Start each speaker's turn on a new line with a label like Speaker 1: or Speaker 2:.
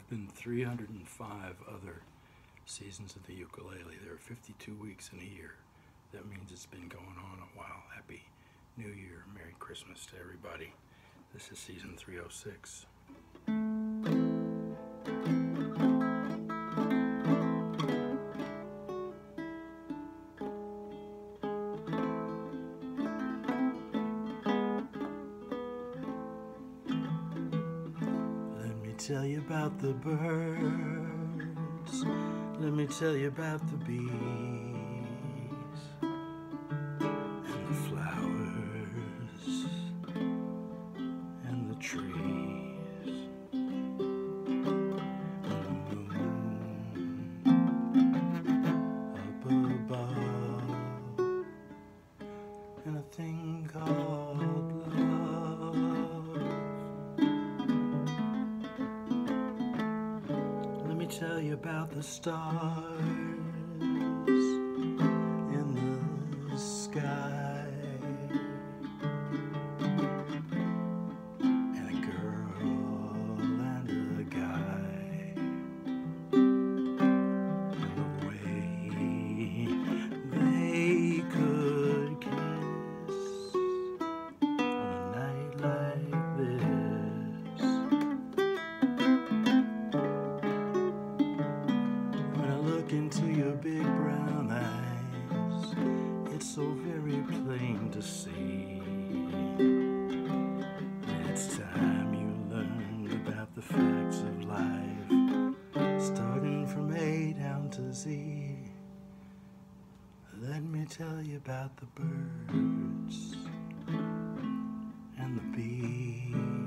Speaker 1: been 305 other seasons of the ukulele. There are 52 weeks in a year. That means it's been going on a while. Happy New Year. Merry Christmas to everybody. This is season 306. Let me tell you about the birds. Let me tell you about the bees and the flowers and the trees and the moon up above and a thing called love. Let me tell you about the stars in the sky and a girl and a guy and the way they could kiss on a night like this. When I look into your big brown eyes, it's so very plain to see that it's time you learned about the facts of life, starting from A down to Z. Let me tell you about the birds and the bees